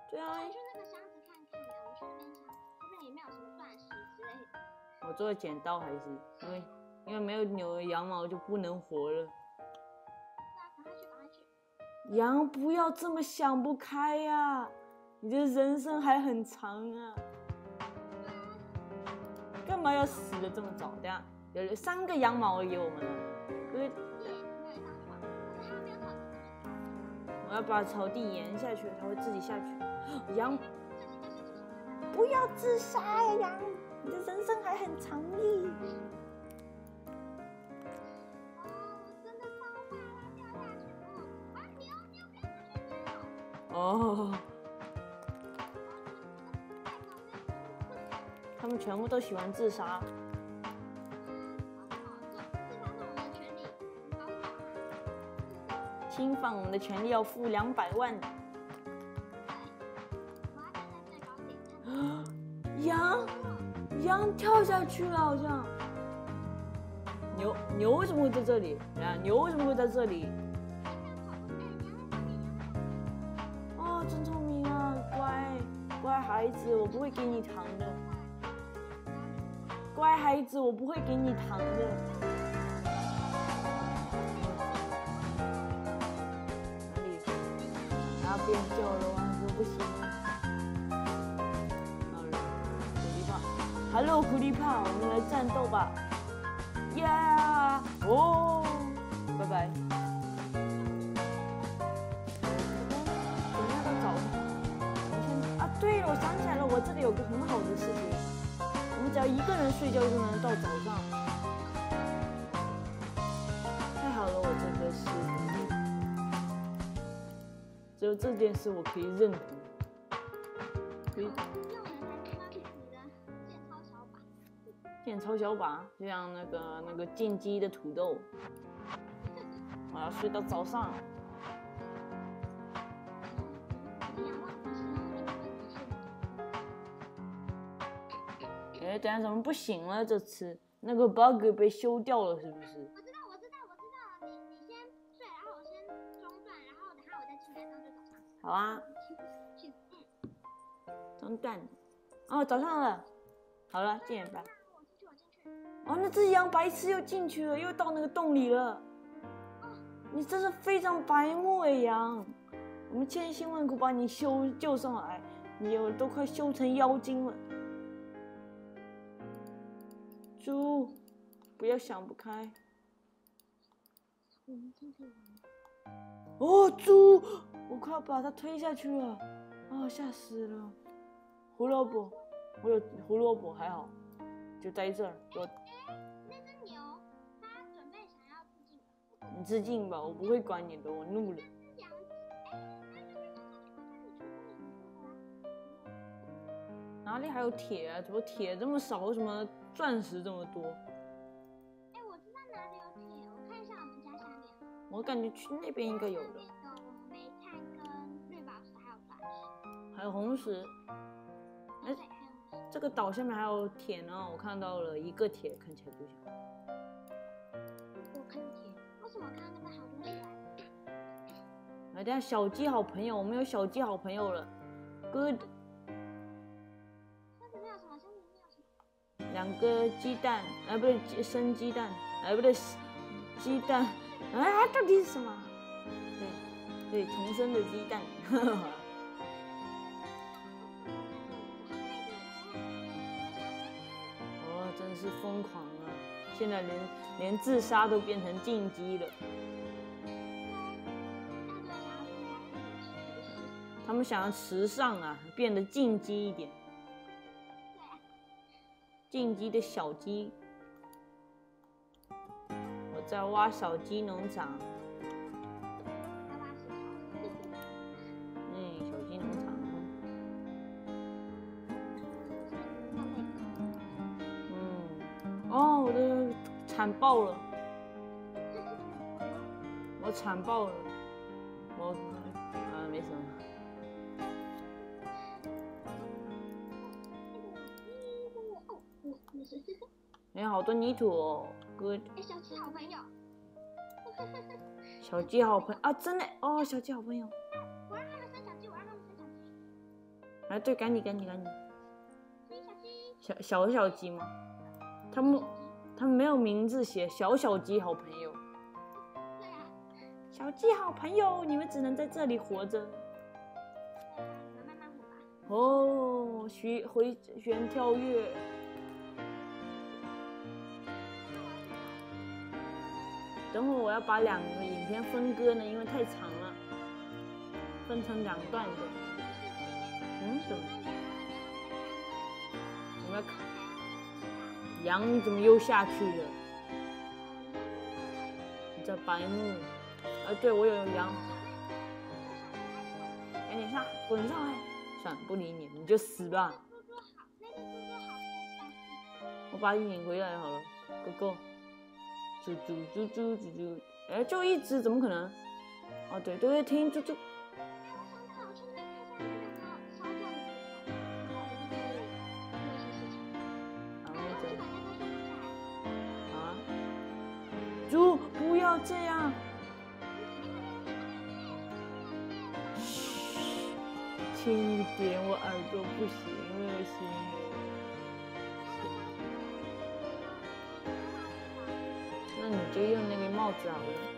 对啊。 我去那个箱子看看的，我去那边箱，说不定里面有什么钻石之类的。 我做剪刀还是因为没有牛羊毛就不能活了。 对啊，赶快去，赶快去。 羊不要这么想不开呀，你的人生还很长啊。干嘛要死的这么早？等下有3个羊毛给我们了，可是我要把草地延下去，它会自己下去。羊，不要自杀呀，羊，你的人生还很长哩。 真的超怕它掉下去啊！牛不要下去牛！ 哦，他们全部都喜欢自杀。侵犯我们的权利要付200万。羊跳下去了，好像。牛为什么会在这里？牛为什么会在这里？哦，真聪明啊，乖孩子，我不会给你糖的。乖孩子，我不会给你糖的。哪里？它变旧了，我说不行。Hello， 苦力怕，我们来战斗吧！呀，哦，拜拜。等一下到早上，对了，我想起来了，我这里有个很好的事情，我们只要1个人睡觉就能到早上。太好了，我这个事，只有这件事我可以认同。可以。剑超小把，就像那个进击的土豆，我要睡到早上。等下怎么不行了？这次那个 bug 被修掉了，是不是？ 我知道，你先睡，然后我先中断，然后等下我再进来，这样就早上。 好啊。中断。哦，早上了。好了，7点半。哦，那只羊白痴又进去了，又到那个洞里了。你真是非常白目哎，羊！我们千辛万苦把你救上来，你都快修成妖精了。猪，不要想不开。哦，猪！我快要把它推下去了，啊，吓死了！胡萝卜，我有胡萝卜，还好，就在这儿。 那只牛，它准备想要自尽了。 你自尽吧，我不会管你的，我怒了。哪里还有铁啊？怎么铁这么少？为什么钻石这么多？ 我知道哪里有铁，我看一下我们家下面。 我感觉去那边应该有的。 有煤炭跟绿宝石，还有钻石， 还有红石。这个岛下面还有铁呢，我看到了1个铁，看起来不小。 我看到铁，为什么我看到那边好多铁？ 等下小鸡好朋友，我们有小鸡好朋友了 ，good。2个鸡蛋，不是生鸡蛋，不对，鸡蛋，到底是什么？对，重生的鸡蛋。哦，真是疯狂啊！现在连自杀都变成禁忌了。他们想要时尚啊，变得禁忌一点。进击的小鸡，我在挖小鸡农场。小鸡农场。哦，我的惨爆了，我惨爆了，没什么。好多泥土哦，哥。 小鸡好朋友。 小鸡好朋友啊，真的哦，小鸡好朋友。 我让他们生小鸡， 哎，对，赶紧。 小鸡， 小鸡吗？他们没有名字写，小鸡好朋友。 对啊， 小鸡好朋友，你们只能在这里活着。 你们慢慢活吧。 哦，回旋跳跃。等会我要把2个影片分割呢，因为太长了，分成2段的。怎么？我们要看羊，你怎么又下去了？你这白目！对，我有羊。赶紧上，滚上来！算了，不理你，你就死吧。我把你引回来好了，哥。猪，哎，就一只，怎么可能？哦，对，听猪。猪，不要这样！嘘，轻一点，我耳朵不行，恶心。那你就用那个帽子好了。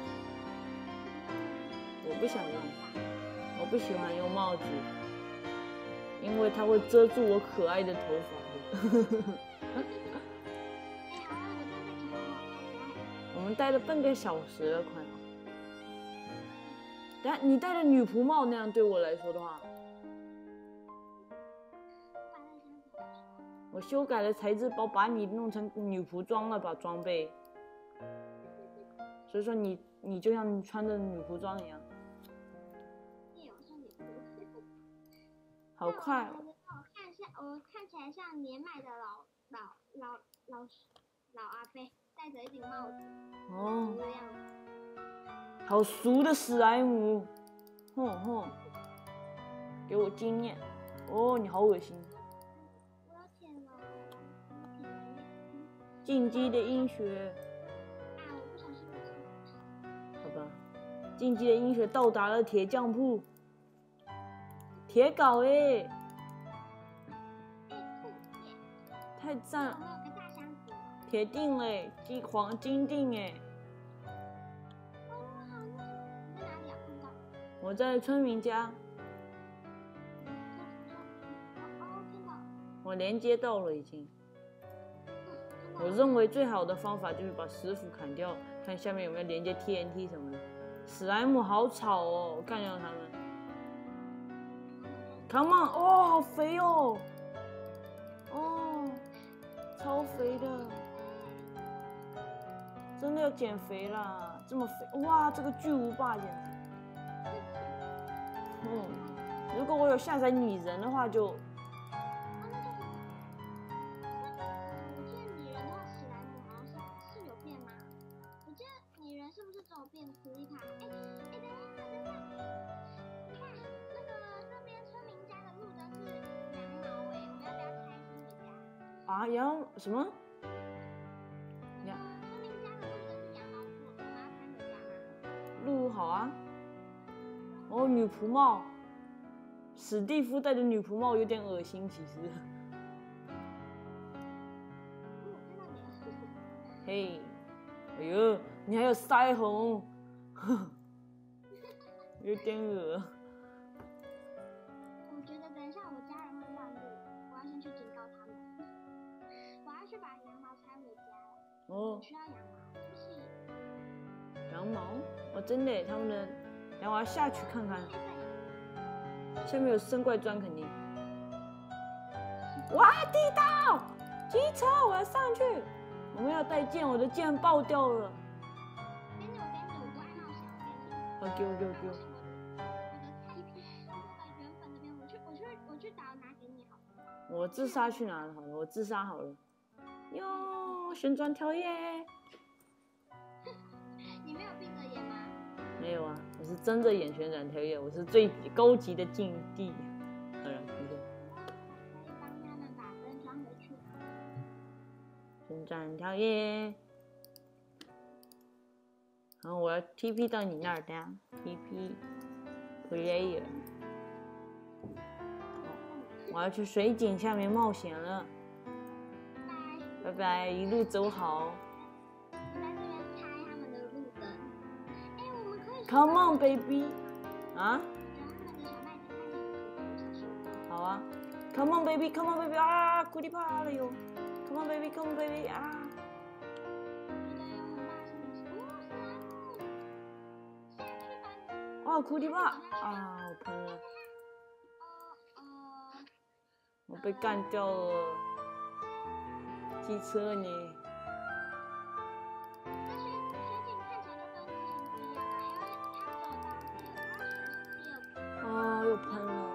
我不想用，我不喜欢用帽子，因为它会遮住我可爱的头发。我们待了半个小时了，快！等下你戴了女仆帽，那样对我来说的话，我修改了材质包，把你弄成女仆装了，把装备。所以说你就像你穿的女仆装一样。好快哦！ 我看起来像年迈的老阿伯，戴着一顶帽子。 哦，好俗的史莱姆，给我经验。哦，你好恶心。 我要舔了。 进击的鹰雪。 我不小心了。 好吧，进击的鹰雪到达了铁匠铺。铁镐哎，太赞了！铁锭嘞，金锭哎。我在村民家。我连接到了已经。我认为最好的方法就是把石斧砍掉，看下面有没有连接 TNT 什么的。史莱姆好吵哦，我干掉他们。Come on！ 哦，好肥哦！哦，超肥的，真的要减肥啦！这么肥，哇，这个巨无霸简直。如果我有下载拟人的话就。 我记得拟人的话，史莱姆好像是有变吗？我记得拟人是不是只有变狐狸塔？等一下。 啊，羊什么？羊？ 村民家的路灯是羊毛做的，我妈开回家吗？ 路好啊。哦，女仆帽，史蒂夫戴的女仆帽有点恶心，其实。 我看到你了。 嘿，哎呦，你还有腮红，有点恶。 我觉得等一下我家人会乱入，我要先去警告他们。我要去把羊毛拆回家了。我需要羊毛，对不起。 羊毛？哦，真的，他们的羊毛下去看看。下面有生怪砖，肯定。哇，地道！机车，我要上去。我们要带剑，我的剑爆掉了。 给你，我不爱冒险，我给我。 我的 TP 放在原本那边，我去找拿给你好了。 我自杀去拿了好了，我自杀好了。哟，旋转跳跃。 你没有闭着眼吗？ 没有啊，我是睁着眼旋转跳跃，我是最高级的境地。好了，你看。 可以帮他们把灯装回去。 旋转跳跃。然后我要 TP 到你那儿的 TP player。 我要去水井下面冒险了。拜拜，一路走好。 我在这边开他们的路灯。哎，我们可以。 Come on, baby。啊？好啊。Come on, baby, come on, baby 啊，苦力怕了哟。Come on, baby, come on, baby 啊。啊，苦力怕啊，我喷了。我被干掉了。机车呢？啊，又喷了，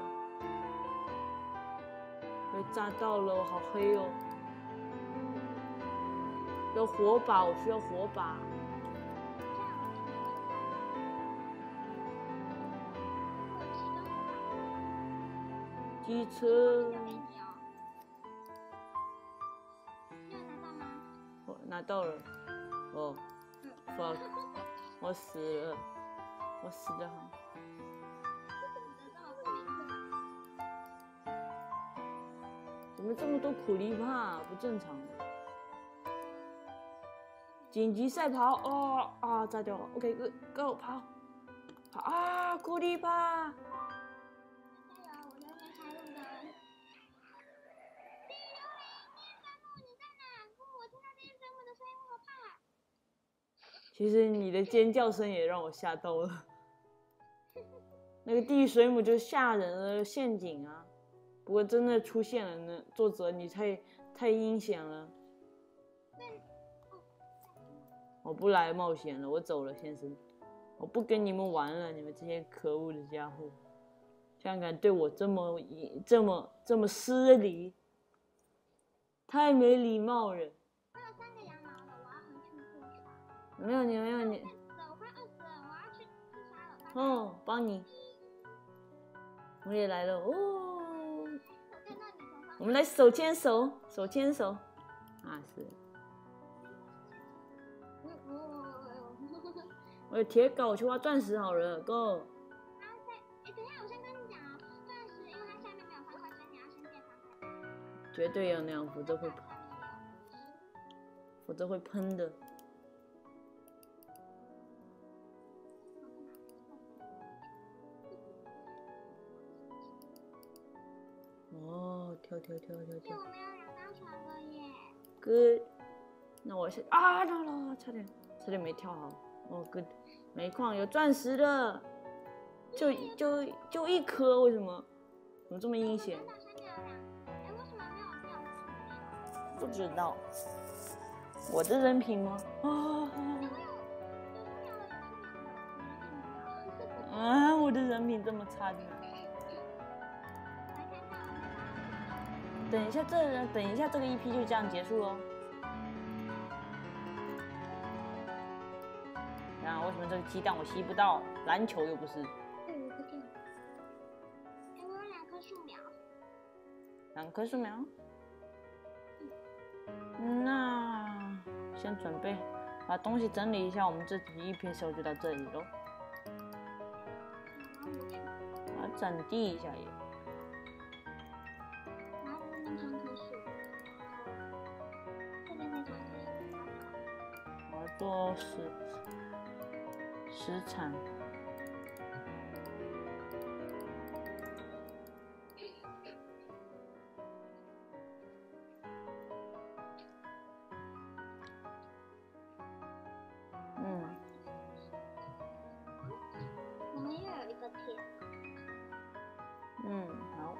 被炸到了，好黑哦！要火把，我需要火把。机车。拿到了，哦 ，fuck， 我死了，我死得很。怎么这么多苦力怕？不正常。紧急赛跑，哦啊，炸掉了 ，OK，go 跑，跑啊，苦力怕。其实你的尖叫声也让我吓到了。那个地狱水母就吓人了，陷阱啊！不过真的出现了呢，作者你太阴险了。我不来冒险了，我走了，先生。我不跟你们玩了，你们这些可恶的家伙，竟然敢对我这么失礼，太没礼貌了。 我有3个羊毛了，我要回去过去。 没有你，没有你。 我快饿死了，我要去自杀了。 哦，帮你。我也来了哦。我们来手牵手，手牵手。啊，是。我有铁镐，我去挖钻石好了 ，Go。 等一下，我先跟你讲哦，钻石因为它下面没有方块，所以你要先建方块。 绝对要那样，否则会喷的。哦，跳。 我们要2张船了耶。 Good。那我是啊，差点没跳好。哦 ，Good。煤矿有钻石了，就1颗，为什么？怎么这么阴险？不知道。我的人品吗？啊，我的人品这么差的。等一下这个EP就这样结束喽。啊，为什么这个鸡蛋我吸不到？篮球又不是。 对，我不掉。我有2棵树苗。 2棵树苗。那先准备把东西整理一下，我们这集EP就到这里喽。把它整地一下也。我要做石铲。 我们又有一个铁。 好。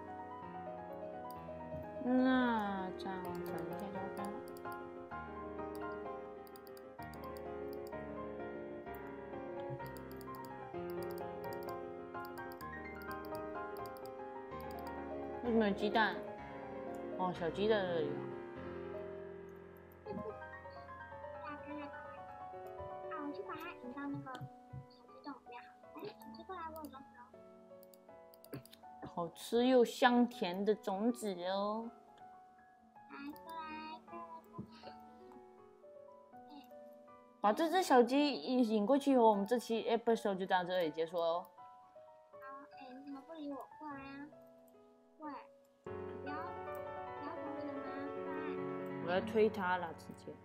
那这样整一下就 OK 了。为什么有鸡蛋？哦，小鸡在这里。 我去把它引到那个小鸡洞里面好了。小鸡过来，我有种子。 好吃又香甜的种子哦。把这只小鸡引过去以后，我们这期 episode 就到这里结束哦。 好，你怎么不理我？过来啊！喂。 我要推他了，直接。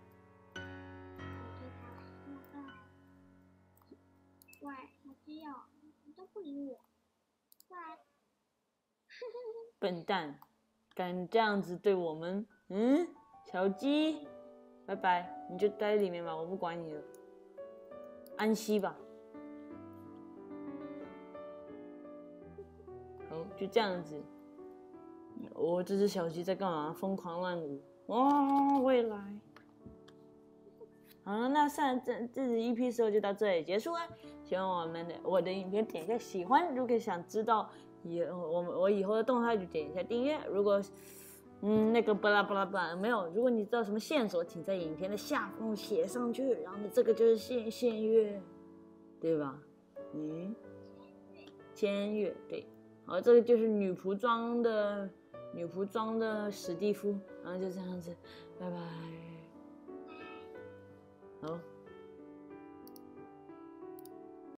喂，小基友，你都不理我。喂， 笨蛋，敢这样子对我们？小鸡，拜拜，你就待在里面吧，我不管你了，安息吧。好，就这样子。这只小鸡在干嘛？疯狂乱舞。哇，我也来。好了，那这集 EP10就到这里结束了。希望我的影片点一下喜欢，如果想知道我以后的动态就点一下订阅。如果那个巴拉巴拉巴拉没有，如果你知道什么线索，请在影片的下方写上去。然后呢，这个就是限阅，对吧？签阅对。好，这个就是女仆装的史蒂夫，然后就这样子，拜拜。好。